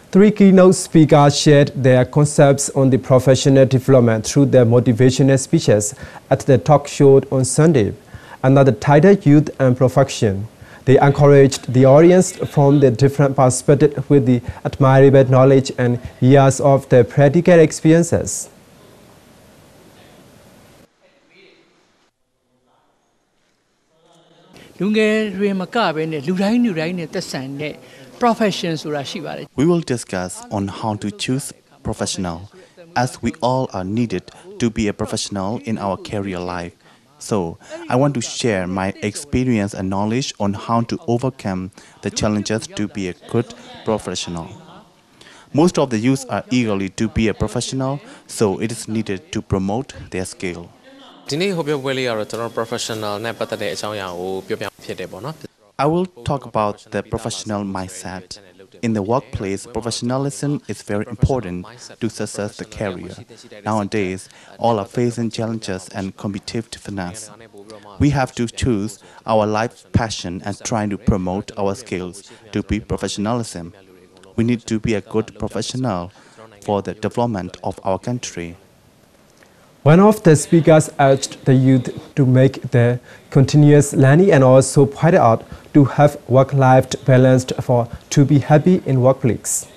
Three keynote speakers shared their concepts on the professional development through their motivational speeches at the talk show on Sunday, another titled Youth and Profession. They encouraged the audience from the different perspectives with the admirable knowledge and years of their practical experiences. We will discuss on how to choose professional, as we all are needed to be a professional in our career life. So, I want to share my experience and knowledge on how to overcome the challenges to be a good professional. Most of the youth are eagerly to be a professional, so it is needed to promote their skill. I will talk about the professional mindset. In the workplace, professionalism is very important to success the career. Nowadays, all are facing challenges and competitiveness. We have to choose our life passion and try to promote our skills to be professionalism. We need to be a good professional for the development of our country. One of the speakers urged the youth to make their continuous learning and also pointed out to have work-life balance to be happy in workplace.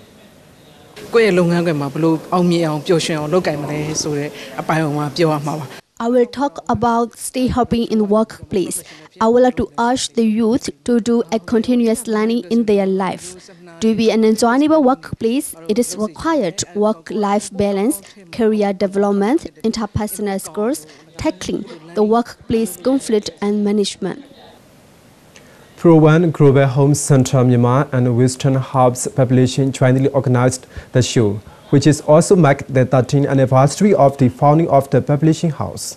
I will talk about stay happy in workplace. I would like to urge the youth to do a continuous learning in their life. To be an enjoyable workplace, it is required work-life balance, career development, interpersonal skills, tackling the workplace conflict and management. Pro-One Global Home Central Myanmar and Western Hubs Publishing jointly organized the show, which is also marked the 13th anniversary of the founding of the publishing house.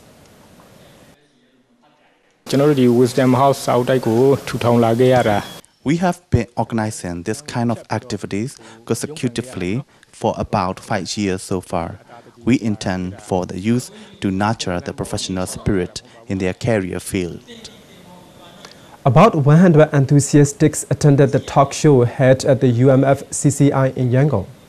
We have been organizing this kind of activities consecutively for about 5 years so far. We intend for the youth to nurture the professional spirit in their career field. About 100 enthusiasts attended the talk show held at the UMF CCI in Yangon.